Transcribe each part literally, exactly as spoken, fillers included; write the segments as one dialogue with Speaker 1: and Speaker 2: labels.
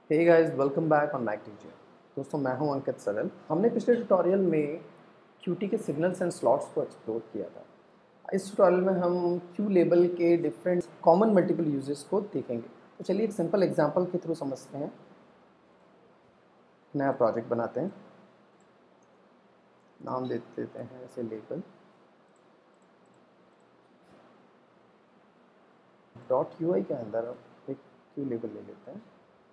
Speaker 1: Hey guys, welcome back on Mac teacher. दोस्तों, मैं हूं अंकित सरल। हमने पिछले ट्यूटोरियल में क्यूटी के सिग्नल्स एंड स्लॉट्स को एक्सप्लोर किया था। इस ट्यूटोरियल में हम क्यू लेबल के डिफरेंट कॉमन मल्टीपल यूजेस को देखेंगे। तो चलिए एक सिंपल एग्जांपल के थ्रू समझते हैं। नया प्रोजेक्ट बनाते हैं, नाम दे देते हैं इसे लेबल डॉट यू आई के अंदर एक क्यू लेबल ले लेते हैं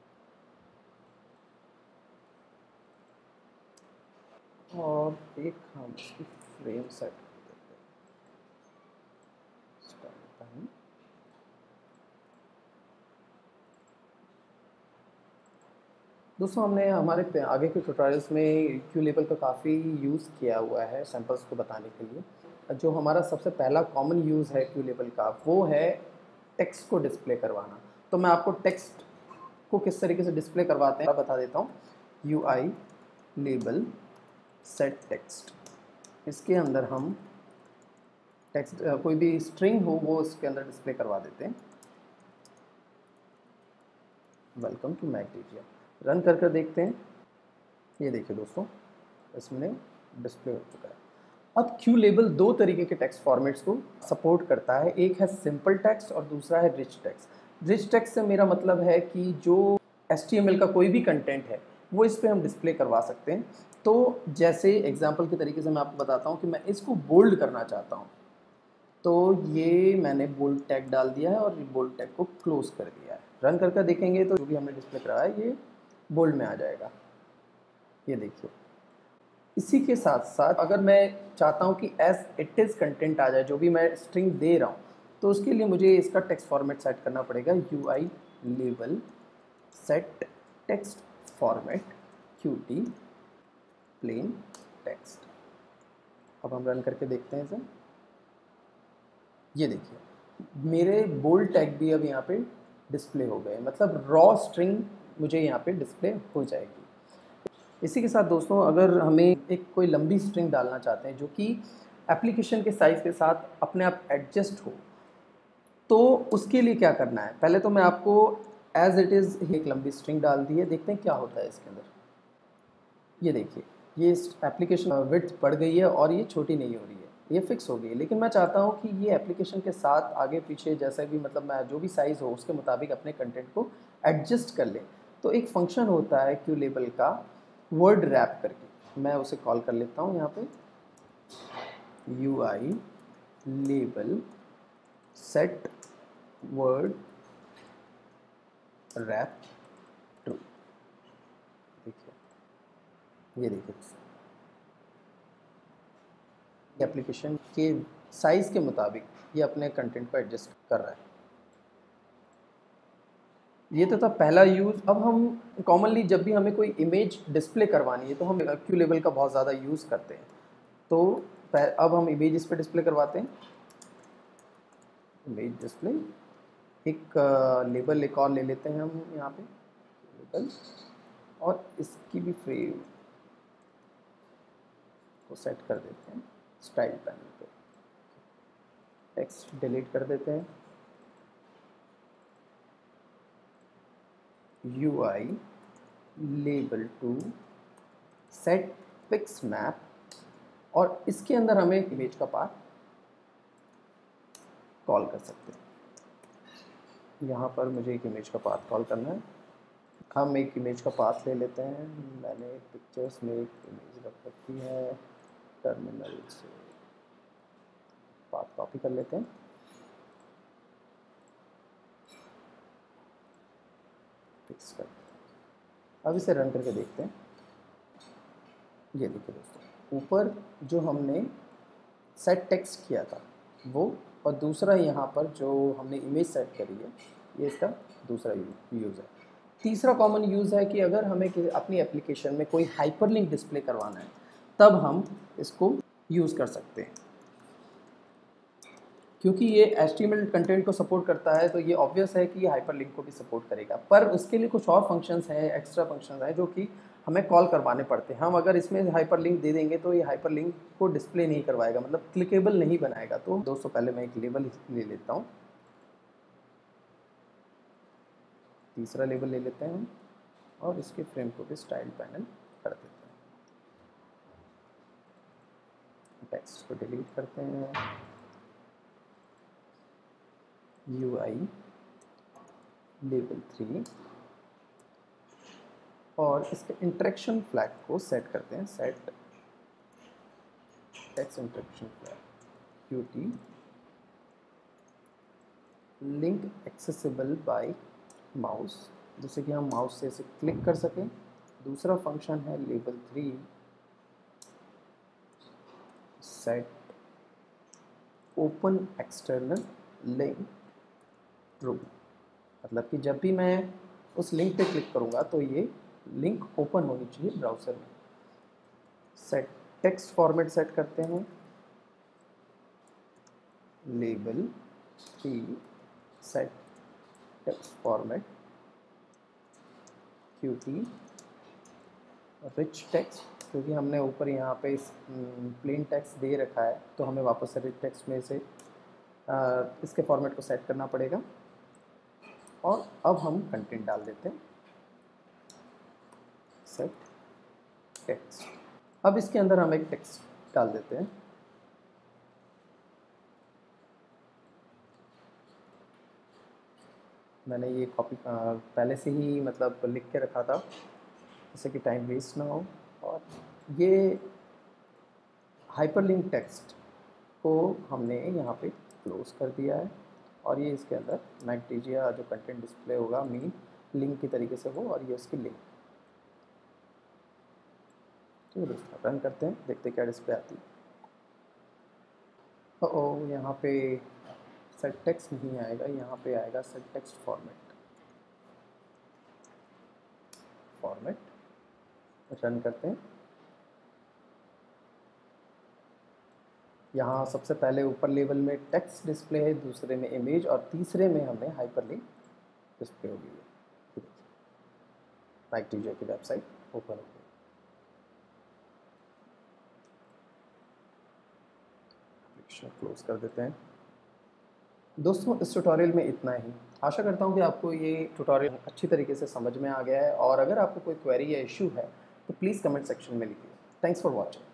Speaker 1: और एक हम इसकी फ्रेम सेट कर देते हैं। Start time. दोस्तों, हमने हमारे पे- आगे के ट्यूटोरियल्स में क्यू लेबल का काफ़ी यूज़ किया हुआ है सैम्पल्स को बताने के लिए। जो हमारा सबसे पहला कॉमन यूज़ है क्यू लेबल का, वो है टेक्स्ट को डिस्प्ले करवाना। तो मैं आपको टेक्स्ट को किस तरीके से डिस्प्ले करवाते हैं बता देता हूँ। U I label set text, इसके अंदर हम टेक्स्ट कोई भी स्ट्रिंग हो वो इसके अंदर डिस्प्ले करवा देते हैं। Welcome to Mac teacher. Run कर कर देखते हैं। ये देखिए दोस्तों, इसमें डिस्प्ले हो चुका है। अब क्यू लेबल दो तरीके के टेक्स्ट फॉर्मेट्स को सपोर्ट करता है। एक है सिंपल टेक्स्ट और दूसरा है रिच टेक्स्ट। रिच टेक्स्ट से मेरा मतलब है कि जो एच टी एम एल का कोई भी कंटेंट है वो इस पर हम डिस्प्ले करवा सकते हैं। तो जैसे एग्जाम्पल के तरीके से मैं आपको बताता हूँ कि मैं इसको बोल्ड करना चाहता हूँ, तो ये मैंने बोल्ड टैग डाल दिया है और बोल्ड टैग को क्लोज कर दिया है। रन करके देखेंगे तो जो भी हमने डिस्प्ले कराया है ये बोल्ड में आ जाएगा। ये देखिए। इसी के साथ साथ अगर मैं चाहता हूँ कि एज इट इज़ कंटेंट आ जाए, जो भी मैं स्ट्रिंग दे रहा हूँ, तो उसके लिए मुझे इसका टेक्स्ट फॉर्मेट सेट करना पड़ेगा। U I label set text format Q T plain text. अब हम रन करके देखते हैं इसे। ये देखिए, मेरे बोल्ड टैग भी अब यहाँ पे डिस्प्ले हो गए, मतलब रॉ स्ट्रिंग मुझे यहाँ पे डिस्प्ले हो जाएगी। इसी के साथ दोस्तों, अगर हमें एक कोई लंबी स्ट्रिंग डालना चाहते हैं जो कि एप्लीकेशन के साइज़ के साथ अपने आप एडजस्ट हो, तो उसके लिए क्या करना है। पहले तो मैं आपको एज इट इज़ एक लंबी स्ट्रिंग डाल दी है, देखते हैं क्या होता है इसके अंदर। ये देखिए, ये एप्लीकेशन विड्थ बढ़ गई है और ये छोटी नहीं हो रही है, ये फिक्स हो गई है। लेकिन मैं चाहता हूँ कि ये एप्लीकेशन के साथ आगे पीछे जैसा भी, मतलब मैं जो भी साइज़ हो उसके मुताबिक अपने कंटेंट को एडजस्ट कर लें। तो एक फंक्शन होता है क्यू लेबल का, वर्ड रैप करके, मैं उसे कॉल कर लेता हूँ यहाँ पे। U I label set word wrap true. देखिए, ये देखिए, एप्लीकेशन के साइज़ के मुताबिक ये अपने कंटेंट को एडजस्ट कर रहा है। ये तो था पहला यूज़। अब हम कॉमनली जब भी हमें कोई इमेज डिस्प्ले करवानी है तो हम क्यू लेबल का बहुत ज़्यादा यूज़ करते हैं। तो अब हम इमेज इस पर डिस्प्ले करवाते हैं। इमेज डिस्प्ले एक लेबल एक और ले लेते हैं हम यहाँ पे लेबल, और इसकी भी फ्रेम को सेट कर देते हैं स्टाइल पैनल पे। टेक्स्ट डिलीट कर देते हैं। U I label two set pixmap, और इसके अंदर हमें एक इमेज का पाथ कॉल कर सकते हैं। यहाँ पर मुझे एक इमेज का पाथ कॉल करना है। हम एक इमेज का पाथ ले लेते हैं। मैंने पिक्चर्स में एक इमेज रख रखी है, टर्मिनल से पाथ कॉपी कर लेते हैं। फिक्स कर, अब इसे रन करके देखते हैं। ये देखिए दोस्तों, ऊपर जो हमने सेट टेक्स्ट किया था वो, और दूसरा यहाँ पर जो हमने इमेज सेट करी है, ये इसका दूसरा यूज़ है। तीसरा कॉमन यूज़ है कि अगर हमें अपनी एप्लीकेशन में कोई हाइपरलिंक डिस्प्ले करवाना है, तब हम इसको यूज़ कर सकते हैं। क्योंकि ये H T M L content को सपोर्ट करता है, तो ये ऑब्वियस है कि ये हाइपरलिंक को भी सपोर्ट करेगा। पर उसके लिए कुछ और फंक्शंस हैं, एक्स्ट्रा फंक्शंस हैं, जो कि हमें कॉल करवाने पड़ते हैं। हम अगर इसमें हाइपरलिंक दे देंगे तो ये हाइपरलिंक को डिस्प्ले नहीं करवाएगा, मतलब क्लिकेबल नहीं बनाएगा। तो दोस्तों, पहले मैं एक लेबल ले लेता हूँ। तीसरा लेबल ले लेते हैं हम। और इसके फ्रेम को भी स्टाइल पैनल कर देते हैं। टेक्स्ट को डिलीट करते हैं, यू आई लेवल थ्री, और इसके इंटरेक्शन फ्लैग को सेट करते हैं, set text interaction flag Q T link accessible by mouse, जिससे कि हम माउस से इसे क्लिक कर सकें। दूसरा फंक्शन है level three set open external link true, मतलब कि जब भी मैं उस लिंक पे क्लिक करूँगा तो ये लिंक ओपन होनी चाहिए ब्राउज़र में। सेट टेक्स्ट फॉर्मेट सेट करते हैं, label three set text format Q T rich text, क्योंकि हमने ऊपर यहाँ पे इस प्लेन टेक्स्ट दे रखा है तो हमें वापस से रिच टेक्स्ट में से आ, इसके फॉर्मेट को सेट करना पड़ेगा। और अब हम कंटेंट डाल देते हैं, सेट टेक्स्ट। अब इसके अंदर हम एक टेक्स्ट डाल देते हैं, मैंने ये कॉपी पहले से ही मतलब लिख के रखा था जिससे कि टाइम वेस्ट ना हो। और ये हाइपरलिंक टेक्स्ट को हमने यहाँ पे क्लोज कर दिया है, और ये इसके अंदर मैग्नेटिजिया जो कंटेंट डिस्प्ले होगा मेन लिंक की तरीके से हो, और ये उसकी लिंक। ठीक है दोस्तों, रन करते हैं, देखते हैं क्या डिस्प्ले आती है। ओ यहाँ पे सेट टेक्स्ट नहीं आएगा, यहाँ पे आएगा set text format. Format run करते हैं। यहाँ सबसे पहले ऊपर लेवल में टेक्स्ट डिस्प्ले है, दूसरे में इमेज, और तीसरे में हमें हाइपरलिंक डिस्प्ले होगी। है मैग्नेटिजिया की वेबसाइट ओपन हो गई। क्लोज कर देते हैं। दोस्तों इस ट्यूटोरियल में इतना ही। आशा करता हूँ कि आपको ये ट्यूटोरियल अच्छी तरीके से समझ में आ गया है, और अगर आपको कोई क्वेरी या इशू है तो प्लीज़ कमेंट सेक्शन में लिखिए। Thanks for watching.